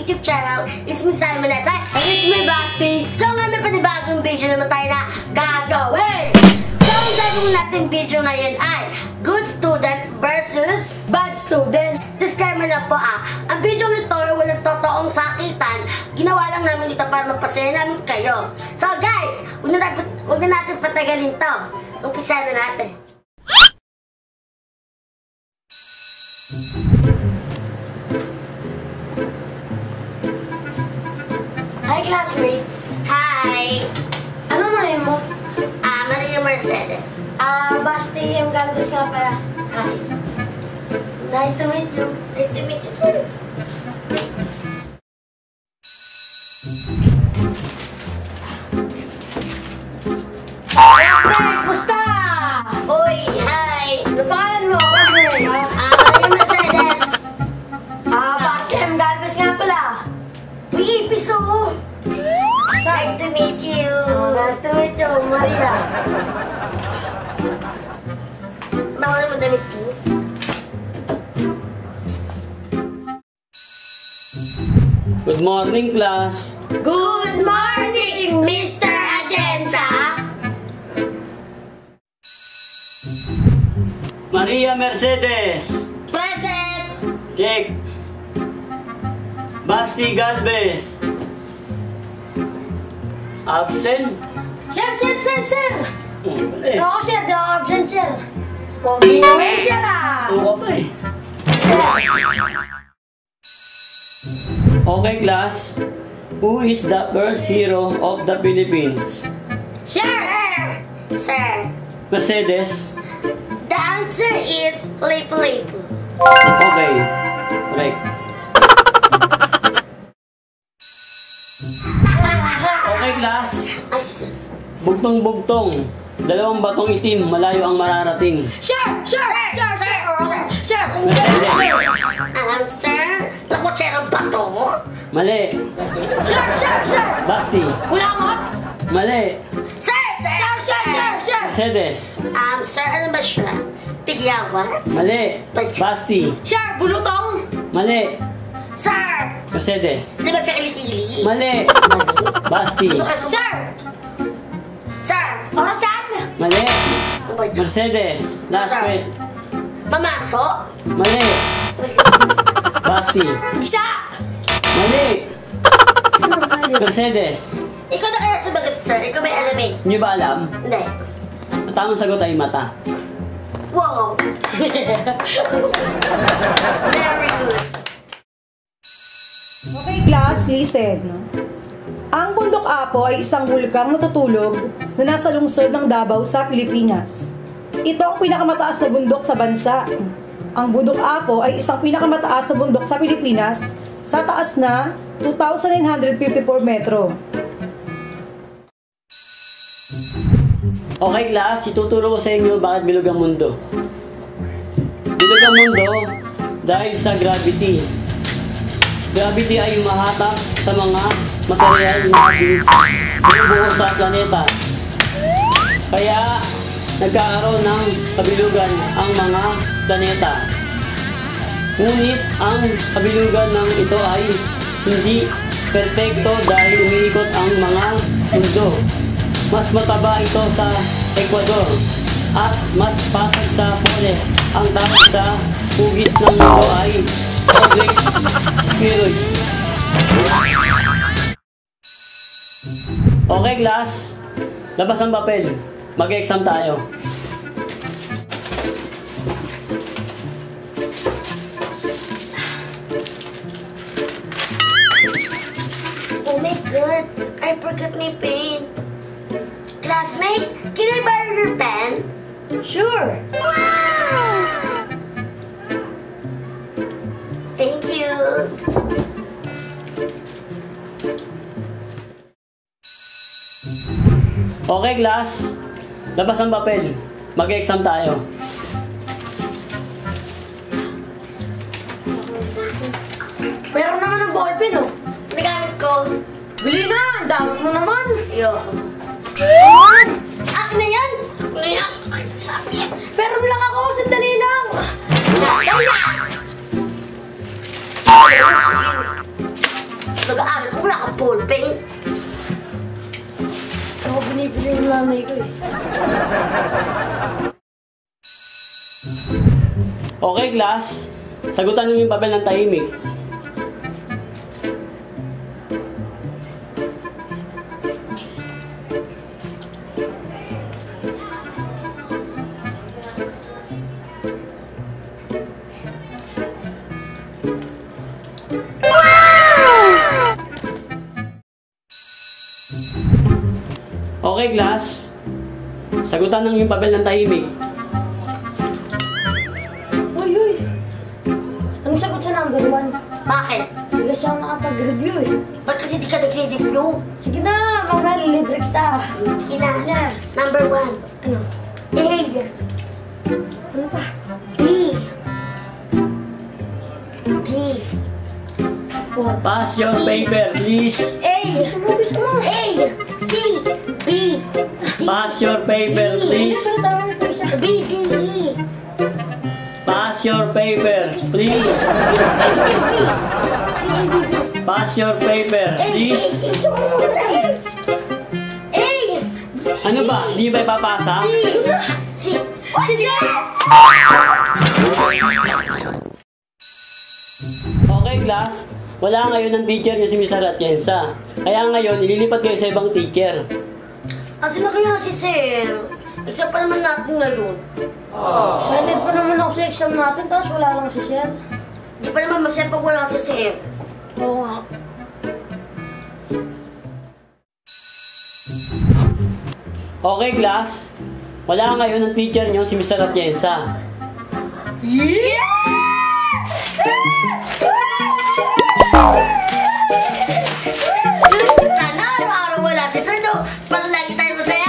YouTube channel. It's me, Simon S. And it's me, Basti. So nga may panibagong video naman tayo na gagawin. So ang gagawin natin video ngayon ay good student versus bad student. Disclaimer lang po ang video nito walang totoong sakitan. Ginawa lang namin dito para magpasaya namin kayo. So guys, huwag na natin patagalin to. Umpisa na natin. Hi classmate. Hi. Ano na yun mo? Maria Mercedes. Basti, M. Galvez nga pala. Hi. Nice to meet you. Nice to meet you too. Classmate, musta? Uy, hi. Ano pangalan mo? Maria Mercedes. Basti, M. Galvez nga pala. Uy, piso. Nice to meet you. Nice to meet you, Maria. Bawal naman damit ko. Good morning, class. Good morning, Mr. Agenza. Maria Mercedes. Present. Check. Basti Galvez. Absent? Sir. Wala eh. Ako, sir. Di ako absent, sir. Pogi naman, sir, Oo pa eh. Okay, class. Who is the first hero of the Philippines? Sir. Mercedes. The answer is Lipu-Lipu. Okay. Correct. Okay, class. Bugtong-bugtong. Dalawang batong itim, malayo ang mararating. Sir. Sir, nakutserang bato mo? Mali. Sir. Basti. Kulangot? Mali. Sir. Mercedes. Sir, ano ba siya? Tigyawan? Mali. Basti. Sir, bulutong? Mali. Sir! Mercedes. Di ba sa kilikili? Mali. Basti. Sir! Orasan? Mali. Mercedes. Last Sir. question. Pamasok? Mali. Basti. Isa! Mali. Mercedes. Ikaw na kaya sabagat, sir. Ikaw may alam eh. Hindi ba alam? Hindi. Ang tamang sagot ay mata. Wow! Very good. Okay class, listen. Ang Bundok Apo ay isang bulkang natutulog na nasa lungsod ng Davao sa Pilipinas. Ito ang pinakamataas na bundok sa bansa. Ang Bundok Apo ay isang pinakamataas na bundok sa Pilipinas sa taas na 2,954 metro. Okay class, ituturo ko sa inyo bakit bilog ang mundo. Bilog ang mundo dahil sa gravity. Gravity ay humahatak sa mga material na binubuo sa planeta. Kaya nagkakaroon ng kabilugan ang mga planeta. Ngunit ang kabilugan ng ito ay hindi perpekto dahil umiikot ang mga mundo. Mas mataba ito sa Ecuador at mas patag sa poles. Ang tawag sa hugis ng mundo ay oblique spheroid. Okay class, labas ang papel. Mag-exam tayo. Oh my God! I forgot my pen. Classmate, can I borrow your pen? Sure! Wow! Thank you. Okay class, labas ang papel. Mag-exam tayo. Meron naman ng ballpen, oh. Nagamit ko. Bili na! Ang dami mo naman. Ayoko. Akin na yan! Ay, sabi yan. Pero lang ako, sandali lang. Sa'yo na! nag-aaral ko, wala kang ballpen. Ako binibili yung nanay ko eh. Okay, class. Sagutan niyo yung papel ng tahimik. Okay, class. Sagutan ng yung papel ng tahimik. Uy! Anong sagot sa number 1? Bakit? Hindi kasi ako nakapag-review eh. Ba't kasi di ka nag-review? Sige na, maglilibre kita. Sige na. Na. Number 1. Ano? A. Ano pa? B. D. What? Pass your paper, please. A. Gusto mo. A. C. B. D. Pass your paper, please. Ano tawag nito isa? B. D. E. Pass your paper, C. please. C. A. D. B. C. A. D. B. Pass your paper, A. please. Gusto mo muna eh. A. Ano ba? Di ba ipapasa? D. C. What is that? Okay, class. Wala ngayon ng teacher niyo si Mr. Atienza. Kaya ngayon, ililipat kayo sa ibang teacher. Asin na kaya si Sir? Exam pa naman natin ngayon. Excited pa naman ako sa exam natin, tapos wala lang si Sir. Di pa naman masaya pag wala si Sir. Oo nga. Okay, class. Wala ngayon ng teacher niyo si Mr. Atienza. Sana araw-araw wala si Sir, no? Para lagi tayo masaya.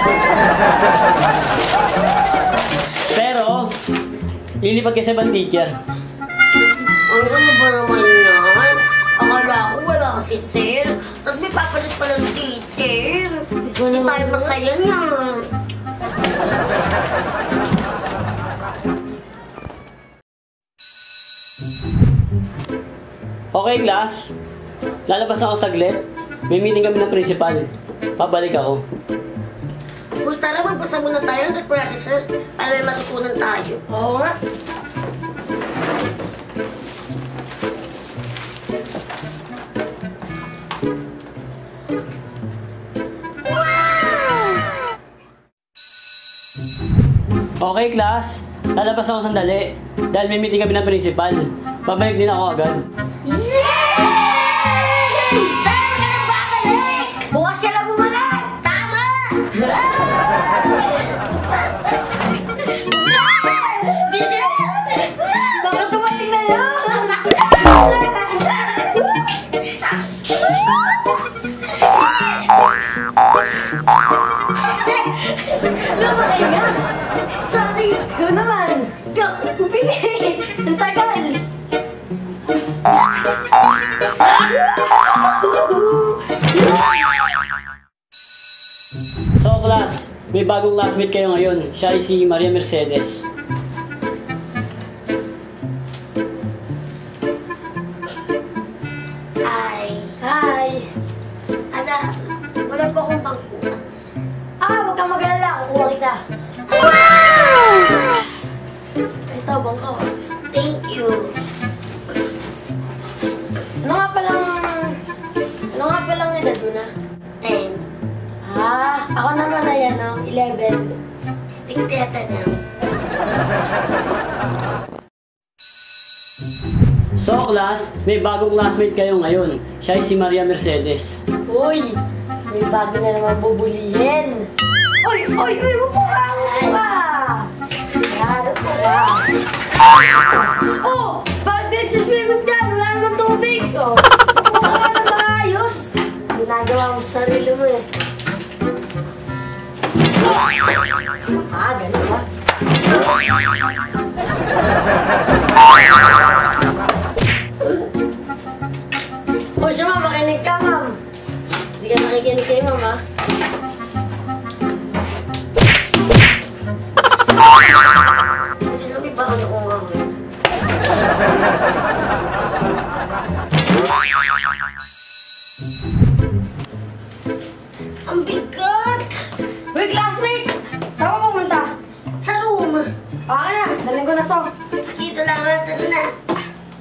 Pero, lilipat kayo sa ibang teacher. Ano ba naman yan? Akala ko wala si Sir. Tapos may papalit pa ng teacher. Hindi tayo masaya niyan. Okay, class. Lalabas ako saglit. May meeting kami ng principal. Pabalik ako. Uy, tara, magbasa muna tayo hanggat wala si Sir. Para may matutunan tayo. Oo nga. Okay, class. Lalabas ako sandali. Dahil may meeting kami ng principal. Pabalik din ako agad. Yay! Saan ka nang babalik? Bukas ka lang bumalik! Tama! Baka tumating na yan! Lumaki nga! Sorry! Ikaw naman! Go! Pili! Ang tagal! So, class. May bagong classmate kayo ngayon. Siya ay si Maria Mercedes. Hi! Hi! Ada, wala pa akong bangkuan. Huwag kang mag-alala. Kukuha kita. Ay, tabang ka. Thank you. Ano nga palang edad mo na? 10. Ako naman na yan, no? 11. Tingteta na. So, class. May bagong classmate kayo ngayon. Siya ay si Maria Mercedes. Uy! May bago na naman bubulihin. Uy! Upo ka! Yan, upo ka. Oh! Bakit din sa swimming dyan? Wala naman tubig. Oh, upo ka na maayos. Ginagawa mo sa sarili mo eh. Ganun ba? O siya, ma'am, makinig ka, ma'am. Hindi ka nakikinig kay ma'am, ha? Hindi lang may baon ako ngayon.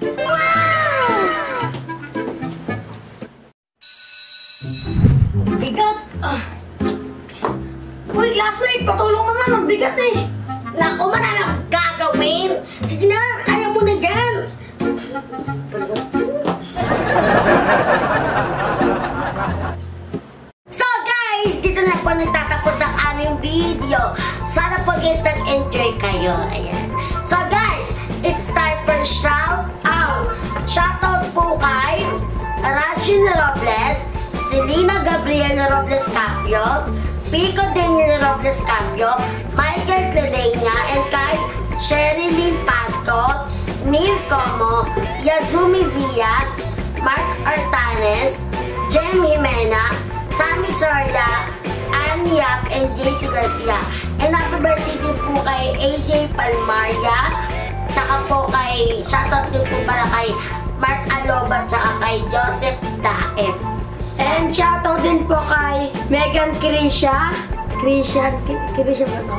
Bigat! Uy, classmate! Patulong naman! Ang bigat eh! Naku, marami akong gagawin. Sige na, kaya mo na yan. So guys, dito na po nagtatapos ang aming video. Sana po guys nag-enjoy kayo. Ayan. So guys, it's time for shout out. Shout out po kay Rashid Robles, Selena Gabriel Robles Capio, Pico Daniel Robles Capio, Michael Cledenia, and kay Sherilyn Pasco, Neil Como, Yazumi Zia, Mark Artanes, Jamie Mena, Sammy Soria, Ann Yap, and JC Garcia. And happy birthday din po kay AJ Palmaria, tsaka po kay, shoutout din po pala kay Mark Aloba, tsaka kay Joseph Daep. And shoutout din po kay Megan Krisha. Krisha ba to?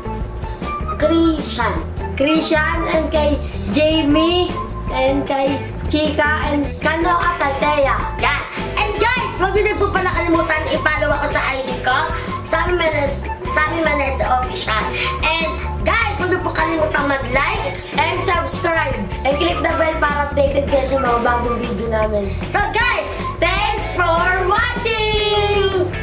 Krishan, and kay Jamie, and kay Chika, and Kano at Althea. Yan. And guys, huwag niyo din po pala kalimutan i-follow ako sa IG ko, Sammy Manesa Official. And guys, huwag niyo po kalimutan mag-like And subscribe. And click the bell para updated kayo sa mga bagong video namin. So guys, thanks for watching!